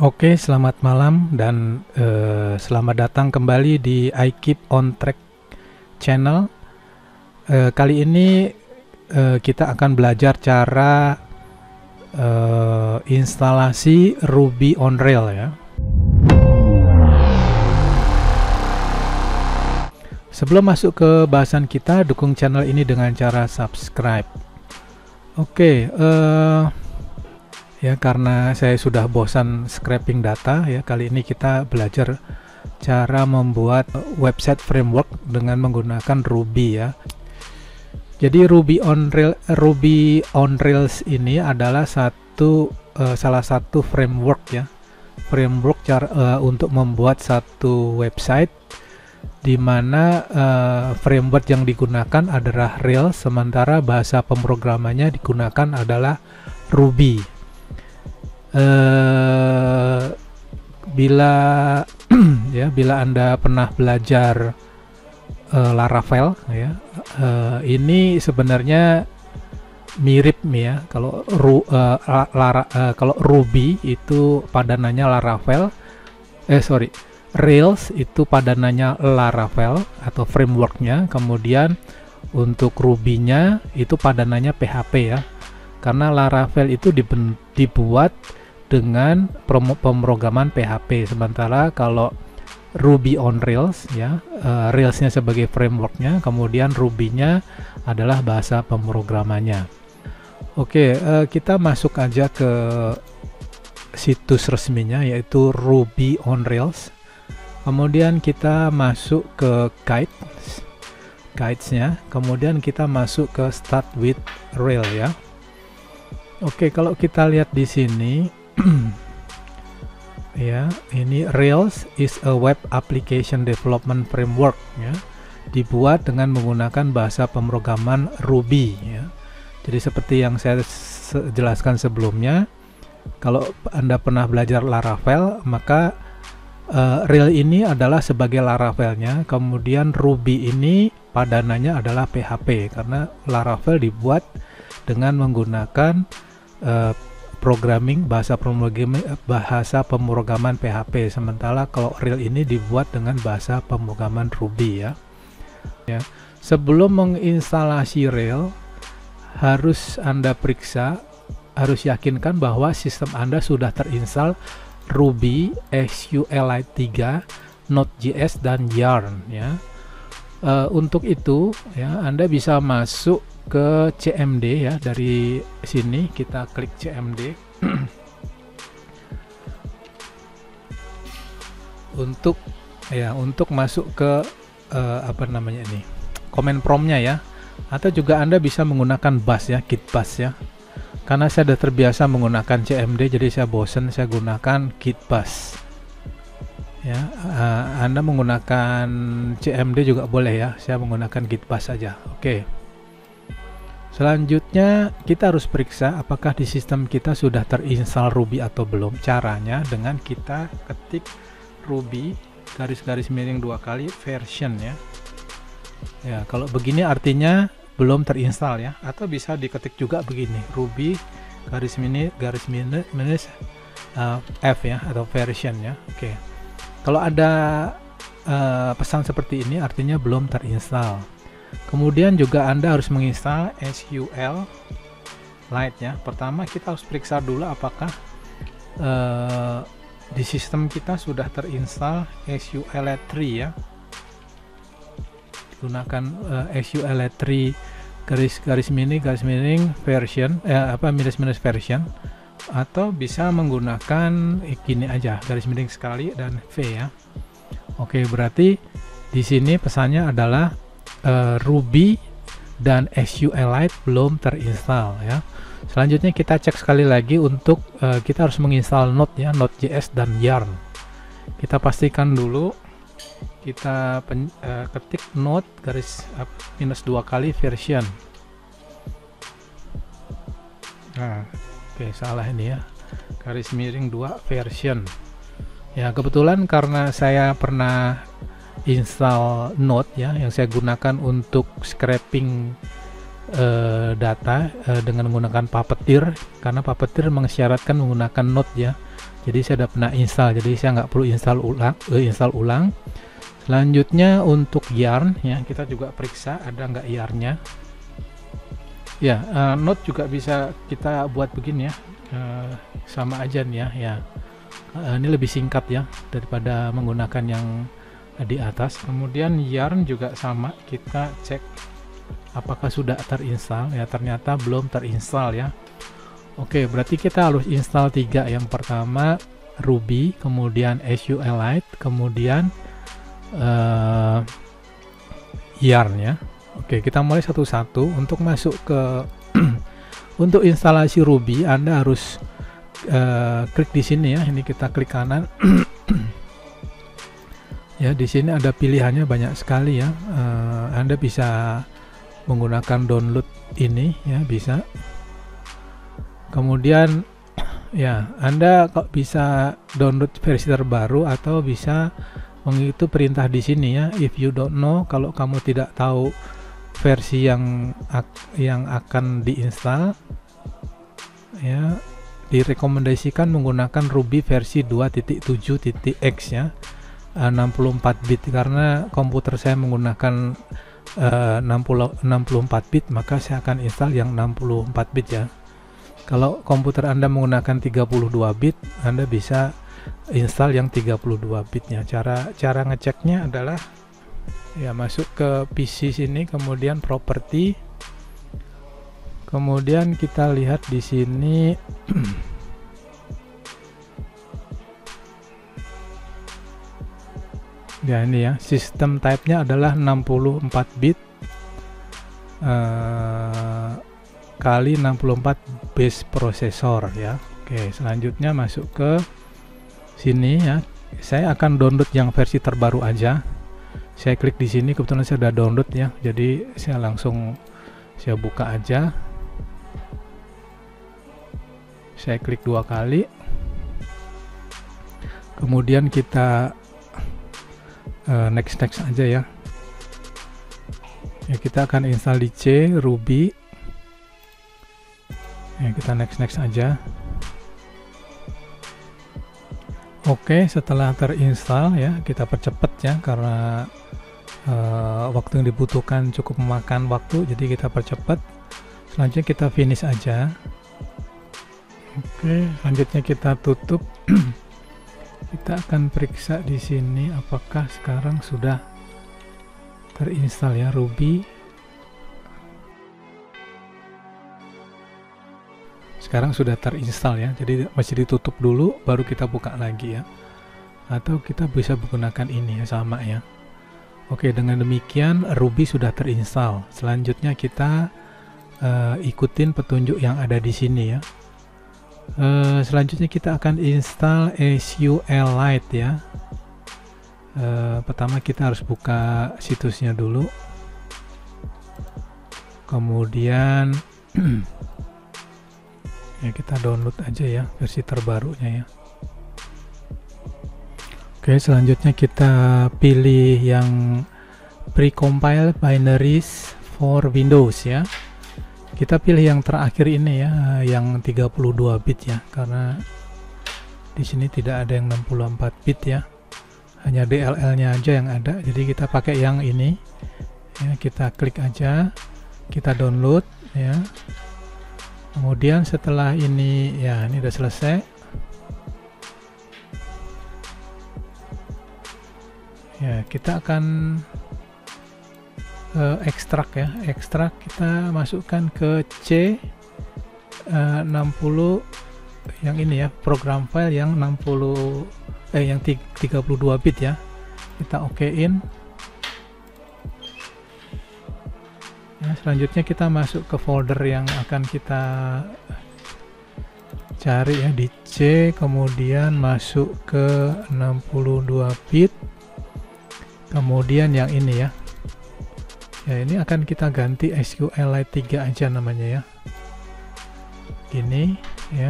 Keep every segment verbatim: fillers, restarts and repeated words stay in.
Oke, selamat malam dan eh, selamat datang kembali di I Keep on Track channel. Eh, kali ini eh, kita akan belajar cara eh, instalasi Ruby on Rails ya. Sebelum masuk ke bahasan kita, dukung channel ini dengan cara subscribe. Oke, eh ya, karena saya sudah bosan scraping data ya, kali ini kita belajar cara membuat website framework dengan menggunakan Ruby ya. Jadi Ruby on Rails, Ruby on Rails ini adalah satu uh, salah satu framework ya, framework cara uh, untuk membuat satu website, di mana uh, framework yang digunakan adalah Rails, sementara bahasa pemrogramannya digunakan adalah Ruby. Uh, bila ya bila Anda pernah belajar uh, Laravel ya, uh, ini sebenarnya mirip ya. Kalau ru, uh, lara, uh, kalau Ruby itu padanannya Laravel, eh sorry Rails itu padanannya Laravel atau frameworknya. Kemudian untuk Ruby-nya itu padanannya P H P ya, karena Laravel itu dibuat dengan pemrograman P H P, sementara kalau Ruby on Rails ya, uh, Rails-nya sebagai frameworknya, kemudian Ruby-nya adalah bahasa pemrogramannya. Oke, uh, kita masuk aja ke situs resminya, yaitu Ruby on Rails. Kemudian kita masuk ke guides, guides-nya, kemudian kita masuk ke Start with Rails ya. Oke, kalau kita lihat di sini ya, ini Rails is a web application development framework ya, dibuat dengan menggunakan bahasa pemrograman Ruby ya. Jadi seperti yang saya se jelaskan sebelumnya, kalau Anda pernah belajar Laravel, maka uh, Rails ini adalah sebagai Laravelnya, kemudian Ruby ini padanannya adalah P H P, karena Laravel dibuat dengan menggunakan uh, programming bahasa pemrograman bahasa pemrograman P H P, sementara kalau Rails ini dibuat dengan bahasa pemrograman Ruby ya. Ya, sebelum menginstalasi Rails harus Anda periksa, harus yakinkan bahwa sistem Anda sudah terinstall Ruby, SQLite tiga, Node.js dan Yarn ya. Uh, untuk itu ya, Anda bisa masuk ke C M D ya. Dari sini kita klik C M D untuk ya untuk masuk ke uh, apa namanya ini, command prompt-nya ya, atau juga Anda bisa menggunakan bash ya, git bash ya. Karena saya sudah terbiasa menggunakan C M D, jadi saya bosan, saya gunakan git bash ya. Uh, Anda menggunakan C M D juga boleh ya, saya menggunakan git bash saja. Oke, selanjutnya kita harus periksa apakah di sistem kita sudah terinstall Ruby atau belum. Caranya dengan kita ketik Ruby garis-garis miring dua kali version ya. Ya, kalau begini artinya belum terinstall ya, atau bisa diketik juga begini, Ruby garis mini garis minus minus uh, F ya, atau version ya. Oke, kalau ada uh, pesan seperti ini artinya belum terinstall. Kemudian juga Anda harus menginstal SQLite ya. Pertama kita harus periksa dulu apakah uh, di sistem kita sudah terinstall SQLite tiga ya. Gunakan uh, SQLite tiga garis garis mini garis miring version eh, apa minus minus version, atau bisa menggunakan eh, gini aja, garis miring sekali dan V ya. Oke, berarti di sini pesannya adalah uh, Ruby dan SQLite belum terinstall ya. Selanjutnya kita cek sekali lagi untuk uh, kita harus menginstal Node ya, Node.js dan Yarn. Kita pastikan dulu, kita pen, uh, ketik Node garis uh, minus dua kali version. Nah, oke, okay, salah ini ya, garis miring dua version ya. Kebetulan karena saya pernah install Node ya, yang saya gunakan untuk scraping uh, data uh, dengan menggunakan Puppeteer, karena Puppeteer mengisyaratkan menggunakan Node ya. Jadi saya udah pernah install, jadi saya nggak perlu install ulang, eh, install ulang. Selanjutnya untuk yarn ya, kita juga periksa ada nggak yarnnya. Ya, uh, note juga bisa kita buat begini ya, uh, sama aja nih ya. Ya, uh, ini lebih singkat ya daripada menggunakan yang di atas. Kemudian yarn juga sama, kita cek apakah sudah terinstall ya. Ternyata belum terinstall ya. Oke, berarti kita harus install tiga. Yang pertama Ruby, kemudian SQLite, kemudian uh, yarn ya. Oke, kita mulai satu-satu. Untuk masuk ke untuk instalasi Ruby, Anda harus uh, klik di sini ya. Ini kita klik kanan. Ya, di sini ada pilihannya banyak sekali ya. Uh, Anda bisa menggunakan download ini ya, bisa. Kemudian ya, Anda kok bisa download versi terbaru atau bisa mengikuti perintah di sini ya. If you don't know, kalau kamu tidak tahu versi yang yang akan diinstal ya, direkomendasikan menggunakan Ruby versi dua titik tujuh titik x ya, enam puluh empat bit, karena komputer saya menggunakan uh, enam puluh empat bit, maka saya akan install yang enam puluh empat bit ya. Kalau komputer Anda menggunakan tiga puluh dua bit, Anda bisa install yang tiga puluh dua bitnya. Cara cara ngeceknya adalah ya, masuk ke P C sini, kemudian property, kemudian kita lihat di sini ya, ini ya, sistem type-nya adalah enam puluh empat bit uh, kali enam puluh empat base processor ya. Oke, selanjutnya masuk ke sini ya. Saya akan download yang versi terbaru aja. Saya klik di sini, kebetulan saya sudah download ya. Jadi saya langsung saya buka aja. Saya klik dua kali. Kemudian kita uh, next next aja ya. Ya, kita akan install di C Ruby. Ya, kita next next aja. Oke, setelah terinstall ya, kita percepat ya, karena uh, waktu yang dibutuhkan cukup memakan waktu, jadi kita percepat. Selanjutnya kita finish aja. Oke, selanjutnya kita tutup. Kita akan periksa di sini apakah sekarang sudah terinstall ya Ruby. Sekarang sudah terinstall ya, jadi masih ditutup dulu baru kita buka lagi ya, atau kita bisa menggunakan ini ya, sama ya. Oke, dengan demikian Ruby sudah terinstall. Selanjutnya kita uh, ikutin petunjuk yang ada di sini ya. Uh, selanjutnya kita akan install SQLite ya. Uh, pertama kita harus buka situsnya dulu, kemudian ya, kita download aja ya versi terbarunya ya. Oke, selanjutnya kita pilih yang precompile binaries for Windows ya. Kita pilih yang terakhir ini ya, yang tiga puluh dua bit ya, karena di sini tidak ada yang enam puluh empat bit ya. Hanya D L L-nya aja yang ada. Jadi kita pakai yang ini. Ya, kita klik aja, kita download ya. Kemudian setelah ini ya, ini udah selesai ya, kita akan uh, ekstrak ya. Ekstrak kita masukkan ke C uh, enam puluh yang ini ya, program file yang enam puluh eh yang tiga puluh dua bit ya. Kita okein. Nah, selanjutnya kita masuk ke folder yang akan kita cari ya, di C, kemudian masuk ke enam puluh dua bit, kemudian yang ini ya. Ya, ini akan kita ganti SQLite tiga aja namanya ya. Ini ya.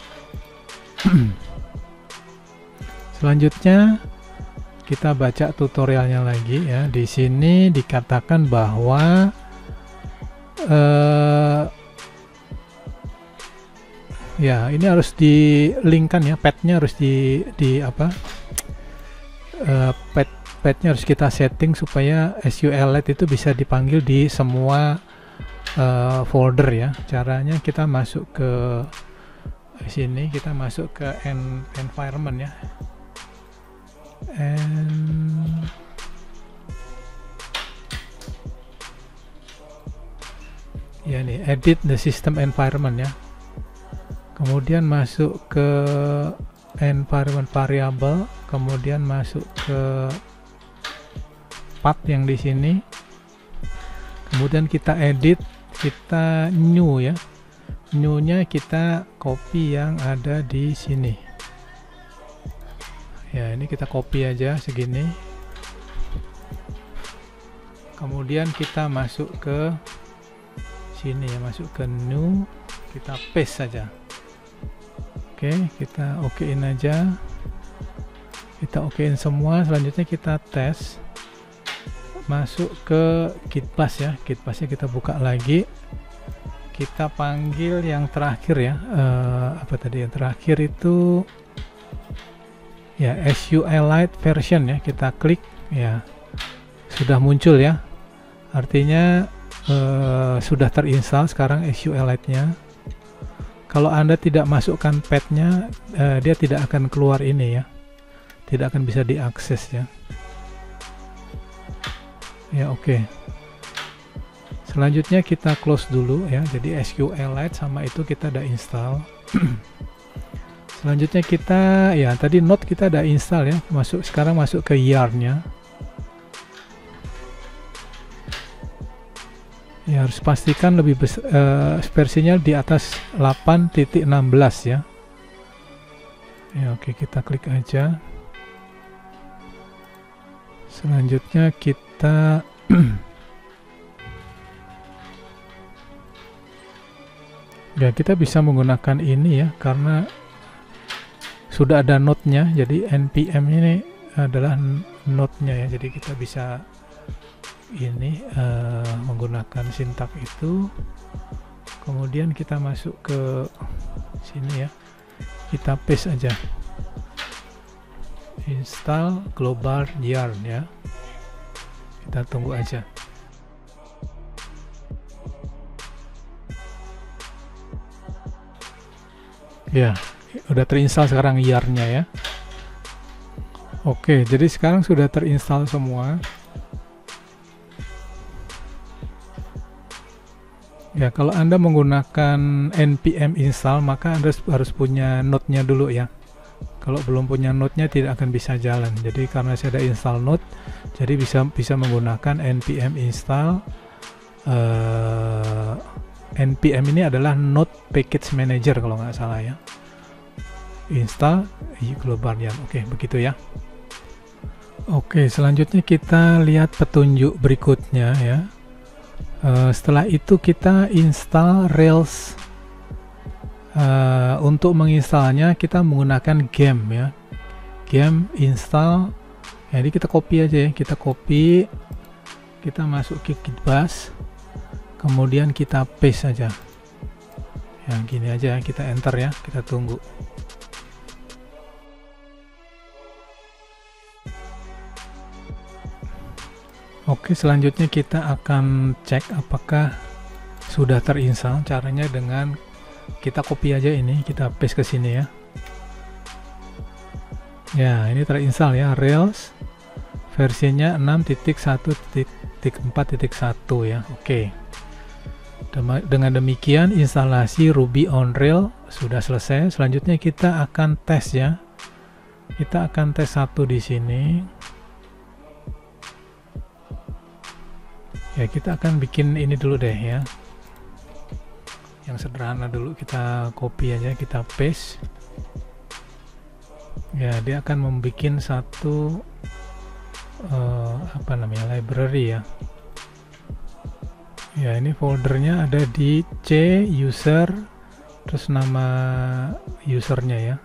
Selanjutnya kita baca tutorialnya lagi ya. Di sini dikatakan bahwa Uh, Ya, ini harus di-linkkan ya, padnya harus di di apa? Uh, pad padnya harus kita setting supaya SQLite itu bisa dipanggil di semua uh, folder ya. Caranya kita masuk ke sini, kita masuk ke en environment ya. And ya nih, edit the system environment ya. Kemudian masuk ke environment variable, kemudian masuk ke path yang di sini. Kemudian kita edit, kita new ya. New-nya kita copy yang ada di sini. Ya, ini kita copy aja segini. Kemudian kita masuk ke sini ya, masuk ke new, kita paste saja. Oke, kita okein aja, kita okein semua. Selanjutnya kita tes, masuk ke Gitbash ya. Gitbashnya kita buka lagi, kita panggil yang terakhir ya. Uh, apa tadi yang terakhir itu ya, SQLite version ya. Kita klik ya, sudah muncul ya, artinya Uh, sudah terinstall sekarang SQLite-nya. Kalau Anda tidak masukkan padnya, uh, dia tidak akan keluar ini ya, tidak akan bisa diakses ya. Ya, oke. Okay. Selanjutnya kita close dulu ya. Jadi SQLite sama itu kita udah install. Selanjutnya kita ya, tadi Node kita udah install ya. Masuk sekarang masuk ke yarn-nya. Ya, harus pastikan lebih besar, uh, versinya di atas delapan titik enam belas ya. Ya, oke, kita klik aja. Selanjutnya kita ya, kita bisa menggunakan ini ya, karena sudah ada node-nya. Jadi npm ini adalah node-nya ya. Jadi kita bisa ini uh, menggunakan sintak itu. Kemudian kita masuk ke sini ya, kita paste aja, install global yarn ya. Kita tunggu aja. Ya, udah terinstall sekarang yarn-nya ya. Oke, jadi sekarang sudah terinstall semua. Ya, kalau Anda menggunakan npm install, maka Anda harus punya node-nya dulu ya. Kalau belum punya node-nya tidak akan bisa jalan. Jadi karena saya ada install node, jadi bisa bisa menggunakan npm install. Uh, npm ini adalah node package manager kalau nggak salah ya. Install global yarn. Oke, begitu ya. Oke, selanjutnya kita lihat petunjuk berikutnya ya. Uh, setelah itu kita install Rails. Uh, untuk menginstalnya kita menggunakan gem ya, gem install. Jadi kita copy aja ya, kita copy, kita masuk ke Gitbash, kemudian kita paste saja. Ya, gini aja, kita enter ya, kita tunggu. Oke, selanjutnya kita akan cek apakah sudah terinstall. Caranya dengan kita copy aja ini, kita paste ke sini ya. Ya, ini terinstall ya, Rails versinya enam titik satu titik empat titik satu ya. Oke. Dengan demikian instalasi Ruby on Rails sudah selesai. Selanjutnya kita akan tes ya. Kita akan tes satu di sini. Ya, kita akan bikin ini dulu deh ya, yang sederhana dulu. Kita copy aja, kita paste ya. Dia akan membuat satu uh, apa namanya, library ya. Ya, ini foldernya ada di C user, terus nama usernya ya.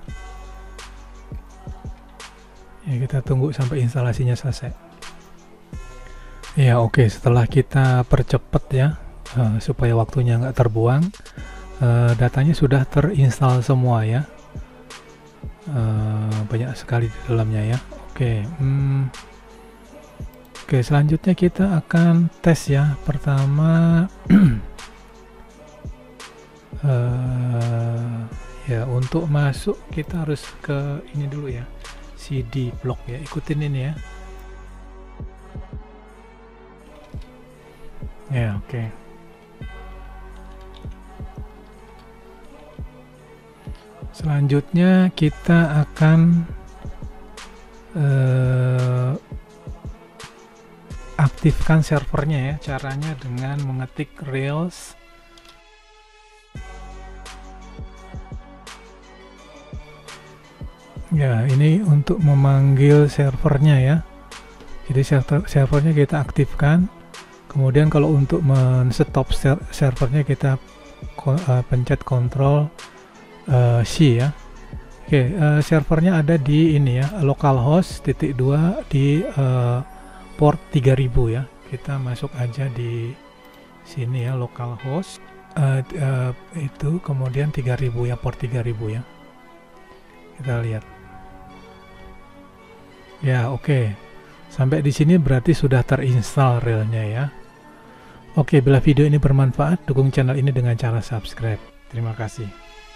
Ya, kita tunggu sampai instalasinya selesai. Ya, oke, okay. Setelah kita percepat ya, uh, supaya waktunya nggak terbuang, uh, datanya sudah terinstall semua ya. Uh, banyak sekali di dalamnya ya. Oke, hmm, oke selanjutnya kita akan tes ya. Pertama, uh, ya untuk masuk kita harus ke ini dulu ya, C D block ya. Ikutin ini ya. Ya, oke. Okay. Selanjutnya kita akan uh, aktifkan servernya ya. Caranya dengan mengetik Rails ya, ini untuk memanggil servernya ya. Jadi server servernya kita aktifkan. Kemudian kalau untuk men-stop ser servernya kita uh, pencet Ctrl uh, C ya. Oke, uh, servernya ada di ini ya, localhost titik dua di uh, port tiga ribu ya. Kita masuk aja di sini ya, localhost uh, uh, itu kemudian tiga ribu ya, port tiga ribu ya. Kita lihat. Ya, oke. Okay. Sampai di sini berarti sudah terinstall Railsnya ya. Oke, bila video ini bermanfaat, dukung channel ini dengan cara subscribe. Terima kasih.